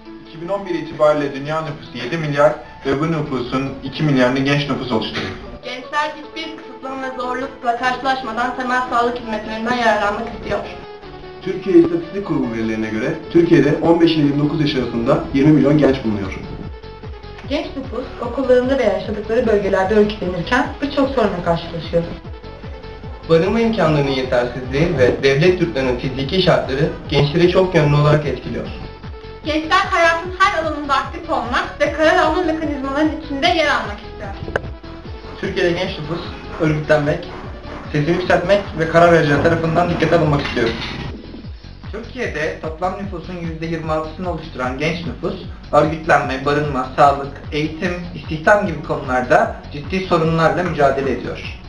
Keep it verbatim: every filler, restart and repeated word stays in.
iki bin on bir itibariyle dünya nüfusu yedi milyar ve bu nüfusun iki milyarını genç nüfus oluşturuyor. Gençler hiçbir kısıtlama ve zorlukla karşılaşmadan temel sağlık hizmetlerinden yararlanmak istiyor. Türkiye İstatistik Kurumu verilerine göre Türkiye'de on beş ile yirmi dokuz yaş arasında yirmi milyon genç bulunuyor. Genç nüfus okullarında veya yaşadıkları bölgelerde örgütlenirken birçok sorunla karşılaşıyor. Barınma imkanlarının yetersizliği ve devlet yurtlarının fiziki şartları gençleri çok yönlü olarak etkiliyor. Gençler hayatın her alanında aktif olmak ve karar alma mekanizmalarının içinde yer almak istiyor. Türkiye'de genç nüfus örgütlenmek, sesini yükseltmek ve karar vericiler tarafından dikkate alınmak istiyor. Türkiye'de toplam nüfusun yüzde yirmi altısını oluşturan genç nüfus, örgütlenme, barınma, sağlık, eğitim, istihdam gibi konularda ciddi sorunlarla mücadele ediyor.